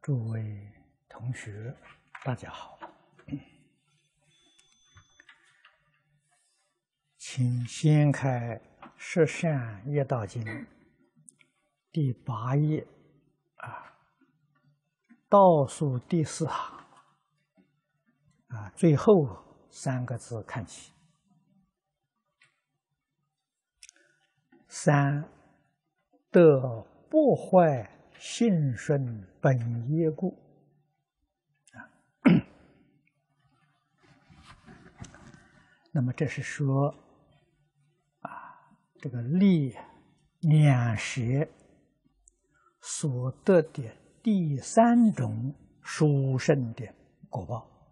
诸位同学，大家好，请掀开《十善业道经》第8页倒数第4行最后3个字看起。3得不坏信顺本业故那么这是说这个立两舌所得的第3种殊胜的果报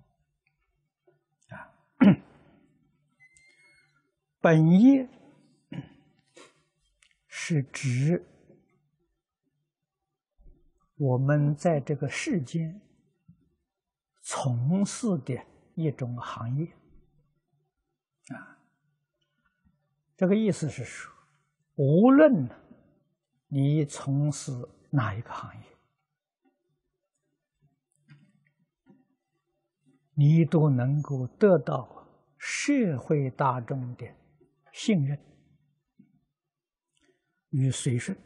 本业是指我们在这个世间从事的一种行业这个意思是说，无论你从事哪一个行业，你都能够得到社会大众的信任与随顺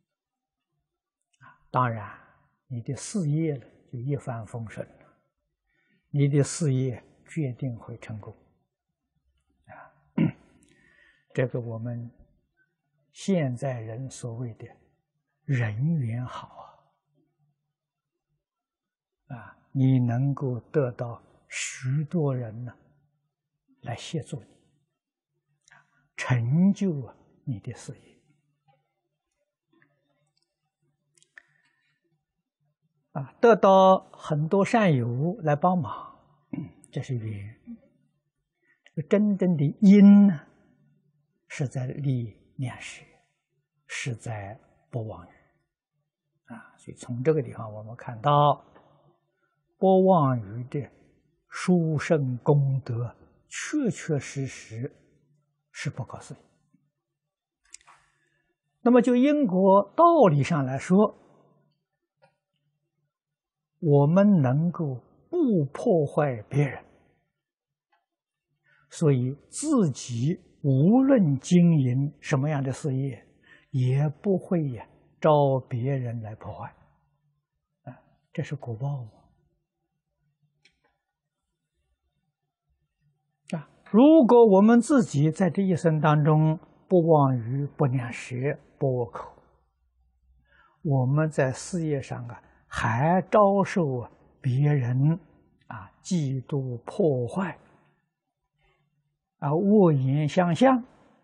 当然，你的事业呢就一帆风顺了，你的事业决定会成功这个我们现在人所谓的人缘好你能够得到许多人呢来协助你成就你的事业得到很多善友来帮忙这是缘这个真正的因呢是在立两舌，是在不妄语所以从这个地方我们看到不妄语的殊胜功德确确实实是不可思议。那么就因果道理上来说，我们能够不破坏别人，所以自己无论经营什么样的事业，也不会招别人来破坏这是果报如果我们自己在这一生当中不妄语、不两舌、不恶口，我们在事业上还遭受别人嫉妒、破坏恶言相向，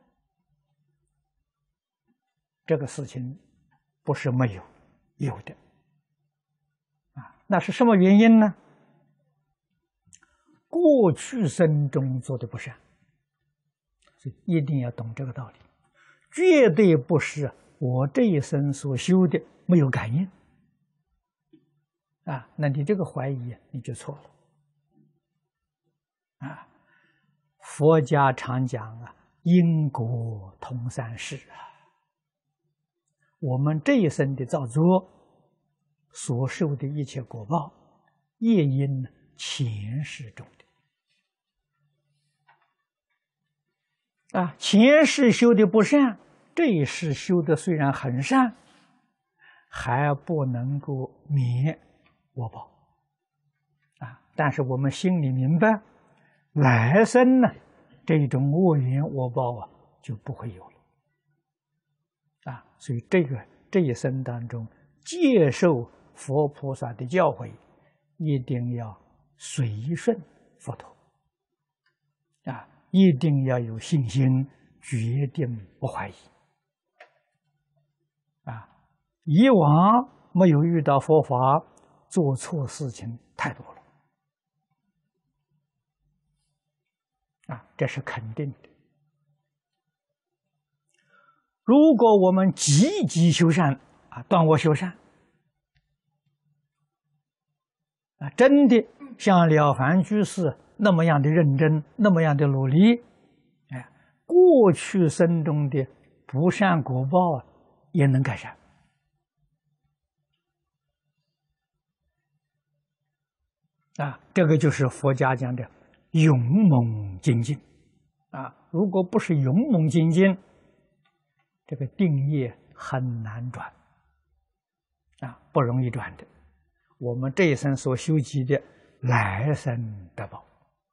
这个事情不是没有，有的那是什么原因呢？过去生中做的不善，所以一定要懂这个道理，绝对不是我这一生所修的没有感应那你这个怀疑你就错了佛家常讲因果通三世我们这一生的造作所受的一切果报业因前世种的前世修的不善，这一世修的虽然很善，还不能够免恶报但是我们心里明白来生呢这种恶缘恶报就不会有了所以这一生当中接受佛菩萨的教诲，一定要随顺佛陀一定要有信心，决定不怀疑以往没有遇到佛法，做错事情太多了这是肯定的。如果我们积极修善断恶修善真的像了凡居士那么样的认真，那么样的努力过去生中的不善果报也能改善这个就是佛家讲的勇猛精进如果不是勇猛精进，这个定业很难转不容易转的。我们这一生所修集的，来生得报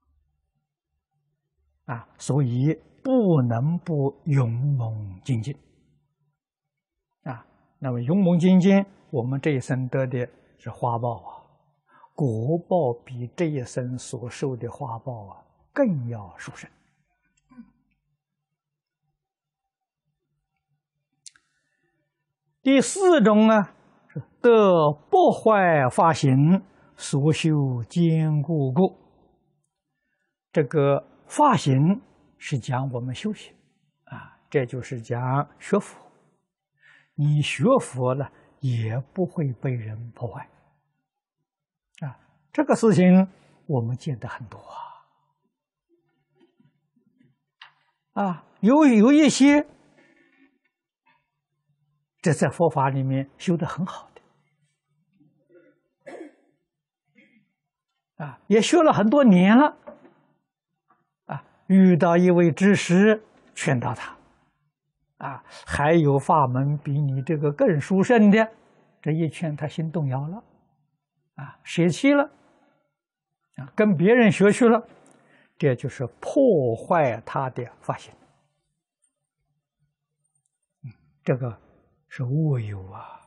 所以不能不勇猛精进那么勇猛精进，我们这一生得的是花报果报比这一生所受的花报更要殊胜。第四种是得不坏法行，所修坚固故。这个法行是讲我们修行这就是讲学佛。你学佛了，也不会被人破坏这个事情我们见得很多有一些这在佛法里面修得很好的也修了很多年了遇到一位知识劝导他还有法门比你这个更殊胜的，这一劝他心动摇了舍弃了跟别人学去了，这就是破坏他的法行这个是恶友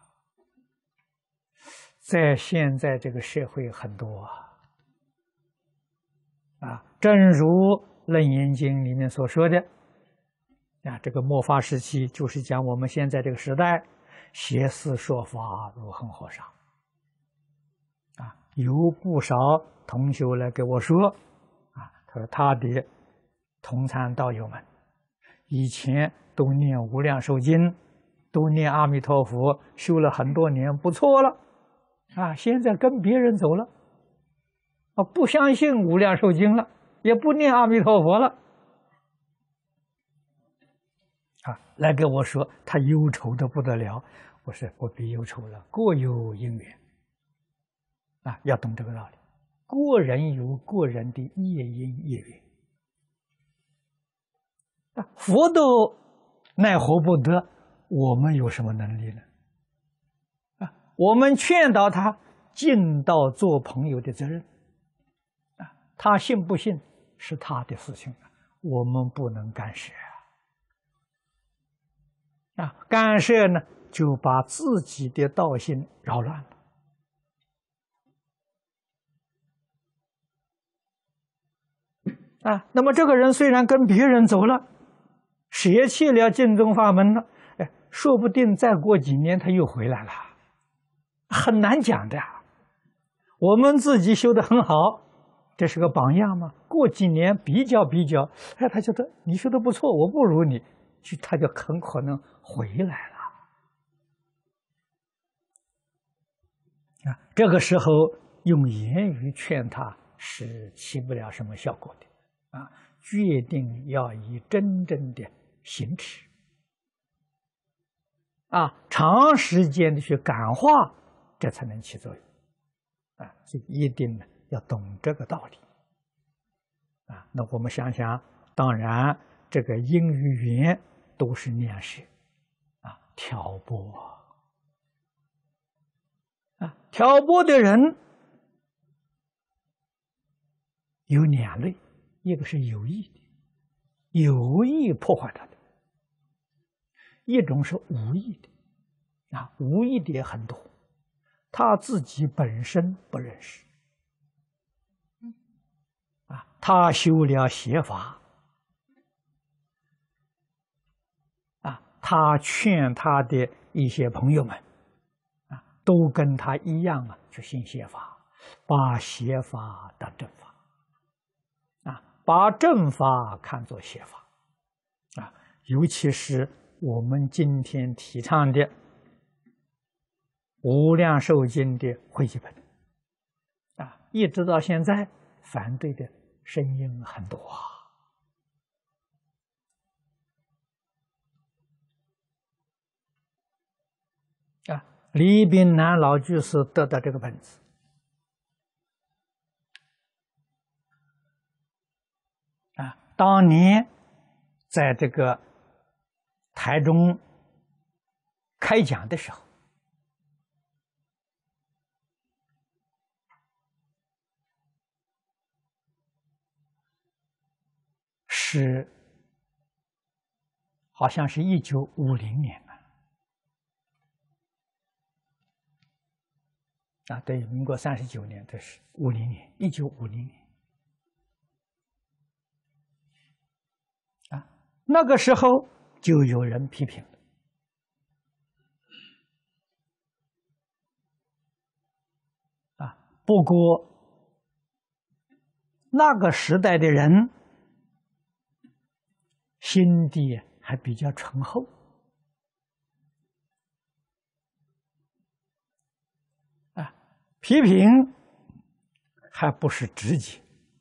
在现在这个社会很多正如《楞严经》里面所说的这个末法时期，就是讲我们现在这个时代，邪思说法如恒河沙有不少同修来给我说他说他的同参道友们以前都念无量寿经，都念阿弥陀佛，修了很多年不错了现在跟别人走了不相信无量寿经了，也不念阿弥陀佛了来跟我说他忧愁的不得了。我说不必忧愁了，各有因缘要懂这个道理，个人有个人的业因业缘佛都奈何不得，我们有什么能力呢我们劝导他尽到做朋友的责任他信不信是他的事情我们不能干涉干涉呢就把自己的道心扰乱了那么这个人虽然跟别人走了，舍弃了净宗法门了，说不定再过几年他又回来了，很难讲的我们自己修得很好，这是个榜样嘛。过几年比较，他觉得你修得不错，我不如你，他就很可能回来了这个时候用言语劝他是起不了什么效果的决定要以真正的行持长时间的去感化，这才能起作用所以一定呢要懂这个道理那我们想想，当然这个因与缘都是念识挑拨挑拨的人有两类，一个是有意的，有意破坏他的；一种是无意的无意的也很多，他自己本身不认识他修了邪法他劝他的一些朋友们都跟他一样去信邪法，把邪法当正法把正法看作邪法尤其是我们今天提倡的无量寿经的汇集本一直到现在反对的声音很多李炳南老居士得到这个本子当年在这个台中开讲的时候，好像是1950年啊，对，民国39年，这是50年，1950年啊，那个时候就有人批评了啊，不过那个时代的人心地还比较醇厚啊，批评还不是直接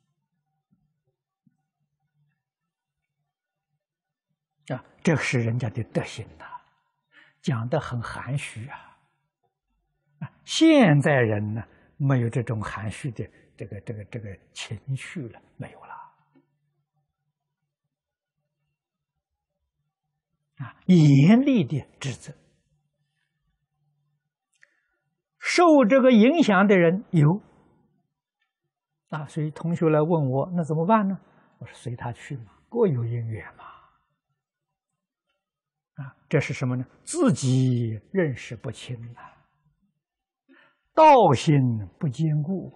啊，这是人家的德行呐，讲得很含蓄啊。现在人呢，没有这种含蓄的这个情绪了，没有了啊，严厉的指责。受这个影响的人有啊，所以同学来问我，那怎么办呢？我说随他去嘛，各有因缘嘛。啊，这是什么呢？自己认识不清啊，道心不坚固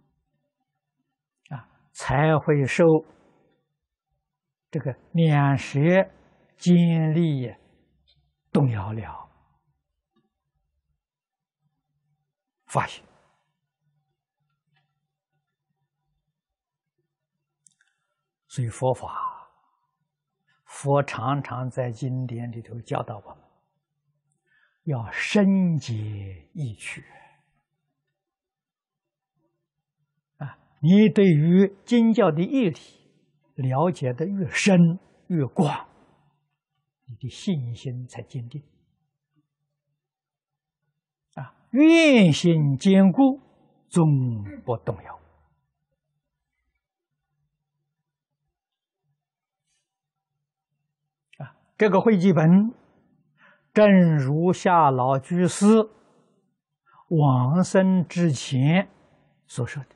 啊，才会受这个两舌尖利动摇了发心。所以佛常常在经典里头教导我们，要深解义趣啊！你对于经教的义理了解的越深越广，你的信心才坚定啊！愿心坚固，终不动摇。这个会记本，正如下老居士往生之前所说的，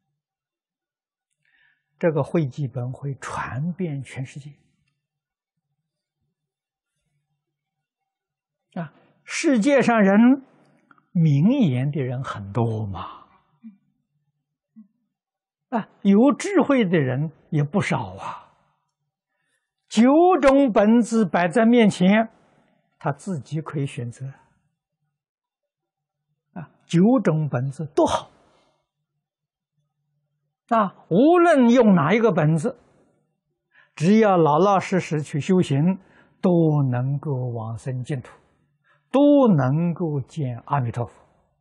这个会记本会传遍全世界啊！世界上人明言的人很多嘛，啊，有智慧的人也不少啊。9种本子摆在面前，他自己可以选择啊，9种本子都好啊，无论用哪一个本子，只要老老实实去修行，都能够往生净土，都能够见阿弥陀佛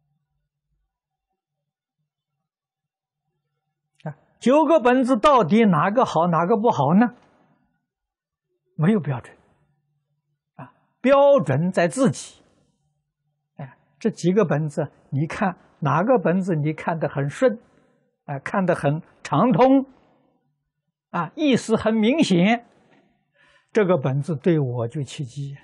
啊。9个本子到底哪个好，哪个不好呢？没有标准啊，标准在自己。哎，这几个本子，你看哪个本子你看得很顺，啊，看得很畅通，啊，意思很明显，这个本子对我就契机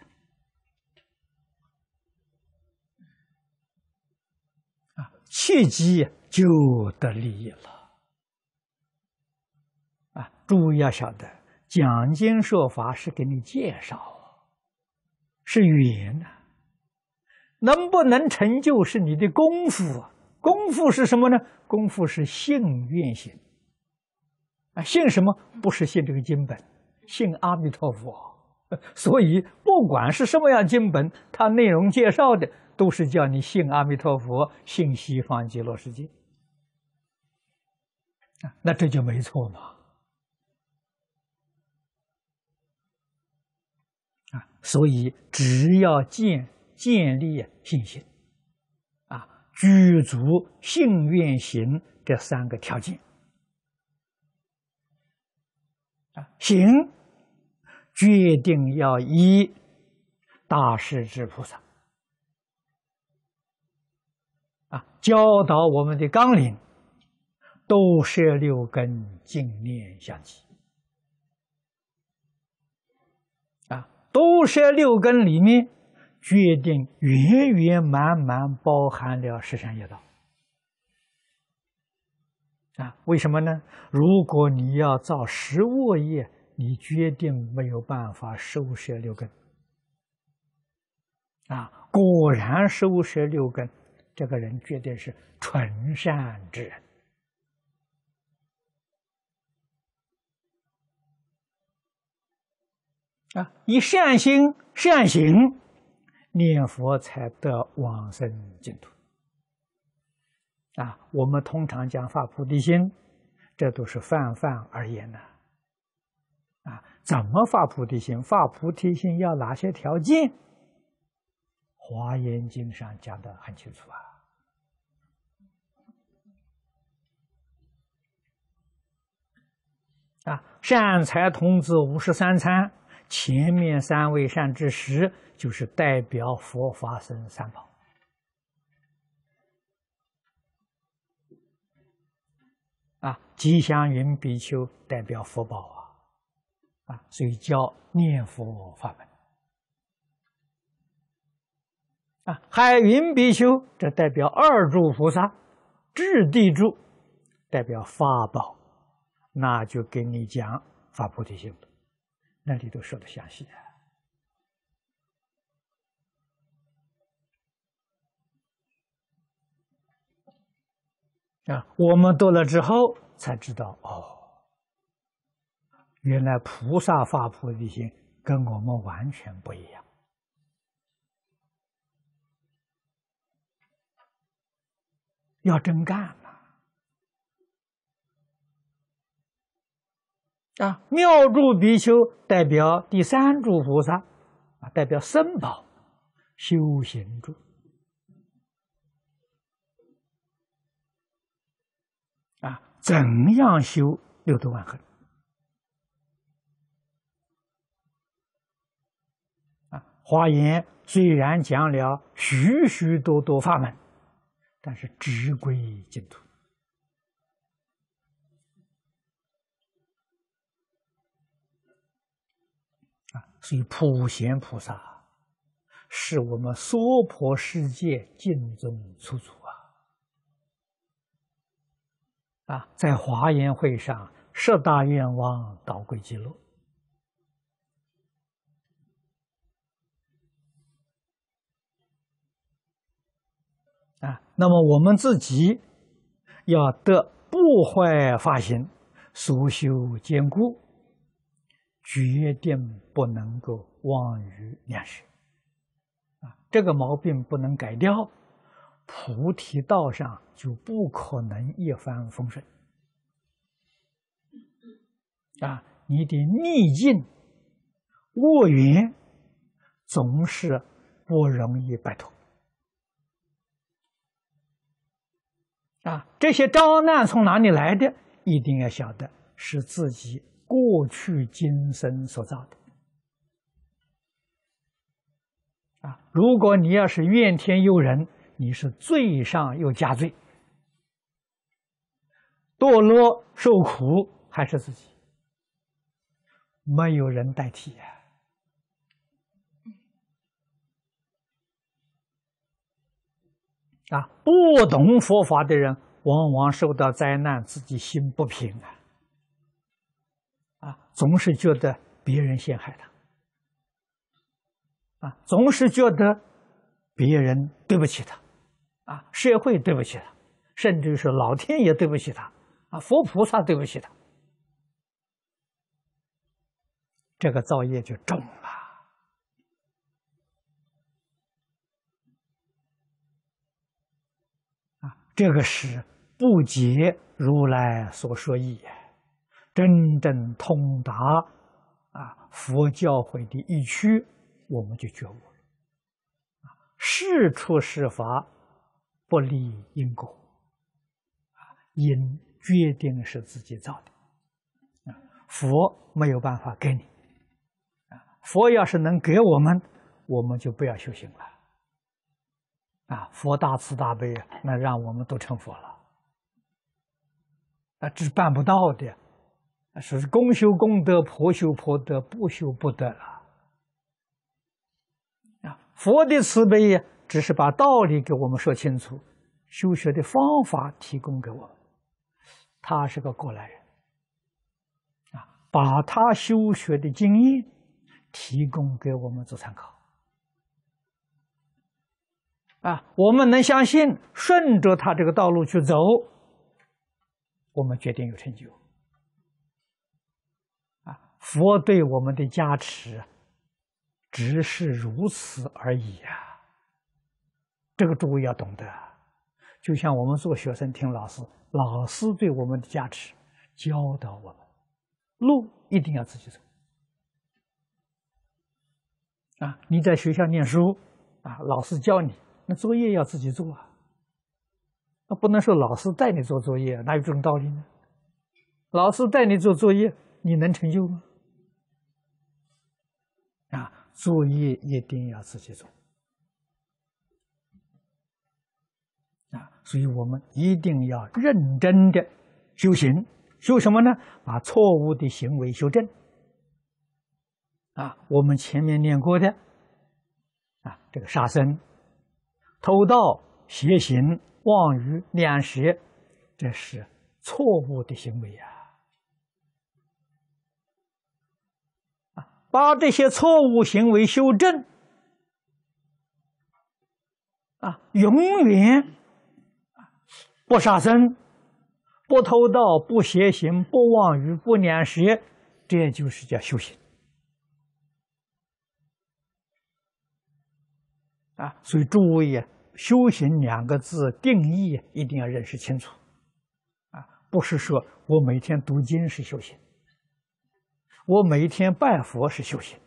啊，契机就得利益了啊！注意要晓得。讲经说法是给你介绍，是缘呐，能不能成就是你的功夫啊。功夫是什么呢？功夫是信愿行啊，信什么？不是信这个经本，信阿弥陀佛。所以不管是什么样经本，它内容介绍的都是叫你信阿弥陀佛，信西方极乐世界啊，那这就没错嘛。啊，所以只要建立信心，啊，具足信愿行这3个条件，啊，行决定要依大势至菩萨啊教导我们的纲领，都摄6根净念相继。 多摄六根里面决定圆圆满满包含了十善业道。为什么呢？如果你要造十恶业，你决定没有办法收摄六根。果然收摄六根，这个人绝对是纯善之人。以善心善行念佛，才得往生净土。我们通常讲发菩提心，这都是泛泛而言的。怎么发菩提心？发菩提心要哪些条件？华严经上讲得很清楚善财童子53参，前面3位善知识就是代表佛法僧三宝。吉祥云比丘代表佛宝所以叫念佛法门。海云比丘这代表二住菩萨，智地住代表法宝，那就给你讲发菩提心，那里都说得详细我们读了之后才知道，原来菩萨发菩提心跟我们完全不一样。要真干妙住比丘代表第3住菩萨代表僧宝修行住怎样修六度万恒华严虽然讲了许许多多法门，但是直归净土所以普贤菩萨是我们娑婆世界净宗出祖在华严会上10大愿望导归极乐那么我们自己要得不坏法行，所修坚固，决定不能够妄语两舌这个毛病不能改掉，菩提道上就不可能一帆风顺你的逆境恶缘总是不容易摆脱这些障难从哪里来的？一定要晓得是自己过去今生所造的如果你要是怨天尤人，你是罪上又加罪，堕落受苦还是自己，没有人代替不懂佛法的人往往受到灾难，自己心不平总是觉得别人陷害他总是觉得别人对不起他社会对不起他，甚至是老天爷对不起他佛菩萨对不起他，这个造业就重了这个是不解如来所说义真正通达佛教诲的义趣，我们就觉悟了事出世法不立因果因决定是自己造的佛没有办法给你佛要是能给我们，我们就不要修行了佛大慈大悲那让我们都成佛了这是办不到的，是公修功德，婆修婆德，不修不得了佛的慈悲呀，只是把道理给我们说清楚，修学的方法提供给我们。他是个过来人，把他修学的经验提供给我们做参考。我们能相信，顺着他这个道路去走，我们决定有成就。佛对我们的加持，只是如此而已啊！这个诸位要懂得。就像我们做学生听老师，老师对我们的加持，教导我们，路一定要自己走。你在学校念书，老师教你，那作业要自己做啊。那不能说老师带你做作业，哪有这种道理呢？老师带你做作业，你能成就吗？作业一定要自己做。所以我们一定要认真的修行。修什么呢？把错误的行为修正。我们前面念过的这个杀生、偷盗、邪行、妄语、两舌，这是错误的行为把这些错误行为修正，永远不杀生、不偷盗、不邪行、不妄语、不两舌，这就是叫修行。所以诸位修行2个字定义一定要认识清楚。不是说我每天读经是修行，我每天拜佛是修行。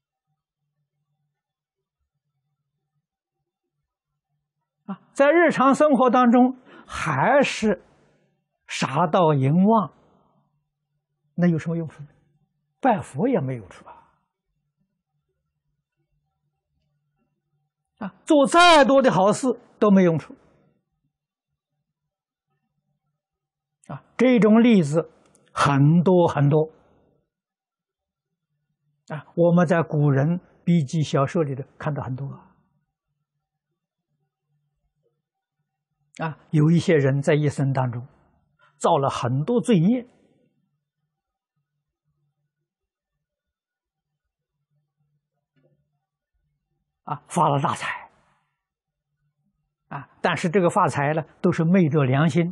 在日常生活当中还是杀盗淫妄，那有什么用处呢？拜佛也没有处做再多的好事都没用处这种例子很多很多我们在古人笔记小说里头看到很多有一些人在一生当中造了很多罪业发了大财但是这个发财呢，都是昧着良心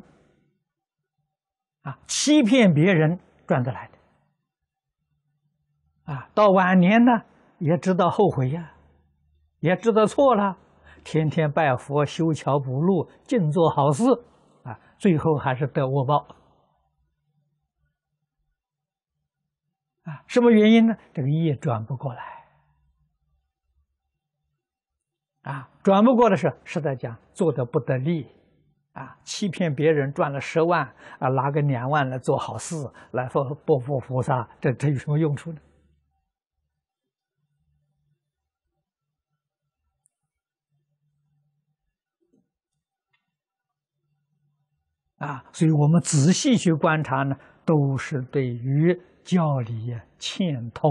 欺骗别人赚得来的到晚年呢，也知道后悔也知道错了，天天拜佛、修桥补路、尽做好事最后还是得恶报什么原因呢？这个业转不过来转不过的是实在讲做得不得力欺骗别人赚了10万拿个2万来做好事，来佛菩萨，这有什么用处呢？所以我们仔细去观察呢，都是对于教理欠通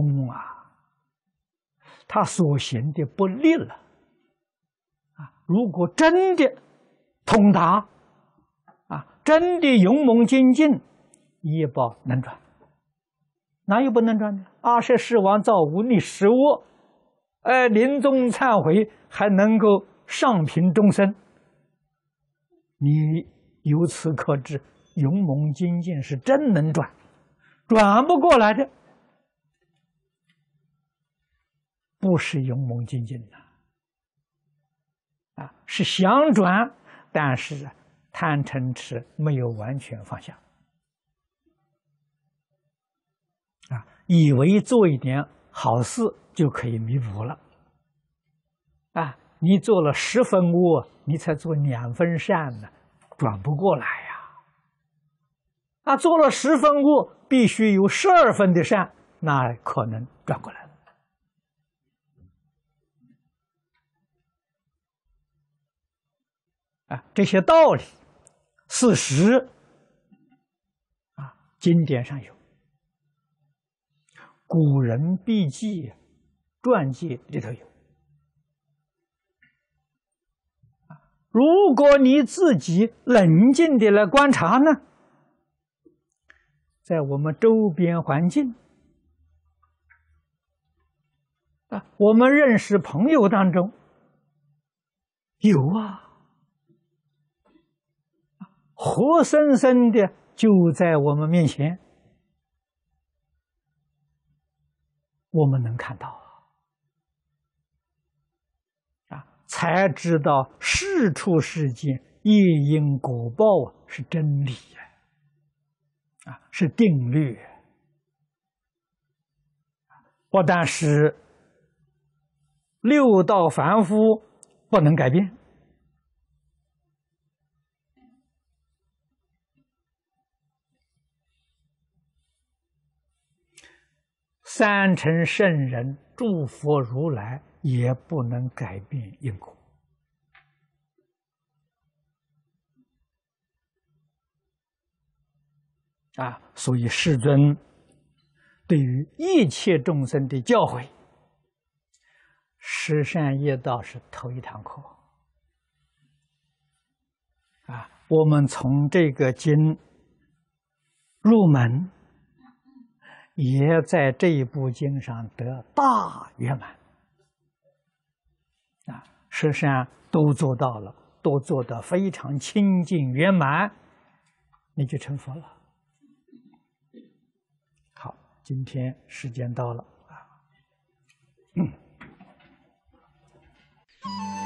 他所行的不利了如果真的通达真的勇猛精进，业报能转，哪有不能转的？阿舍世王造无逆十恶，临终忏悔，还能够上品众生。你由此可知，勇猛精进是真能转，转不过来的不是勇猛精进是想转，但是贪嗔痴没有完全放下以为做一点好事就可以弥补了你做了10分恶，你才做2分善呢，转不过来做了10分恶，必须有12分的善，那可能转过来了这些道理事实经典上有，古人笔记传记里头有如果你自己冷静的来观察呢，在我们周边环境我们认识朋友当中有活生生的就在我们面前，我们能看到才知道事出世间业因果报是真理是定律，不但是六道凡夫不能改变，三乘圣人、诸佛如来也不能改变因果所以世尊对于一切众生的教诲，十善业道是头一堂课我们从这个经入门，也在这一部经上得大圆满十善都做到了，都做得非常清净圆满，你就成佛了。好，今天时间到了